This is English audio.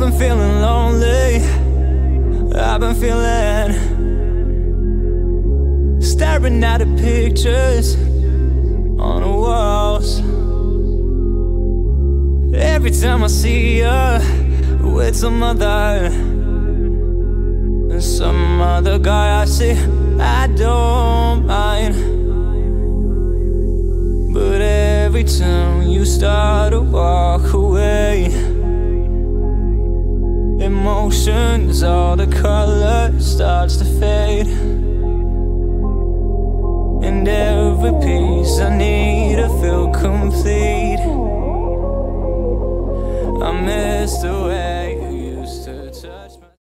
been feeling lonely, I've been feeling, staring at the pictures on the walls. Every time I see you with some other, some other guy, I see, I don't mind. But every time you start to walk away, emotions, all the color starts to fade. And every piece I need to feel complete. I miss the way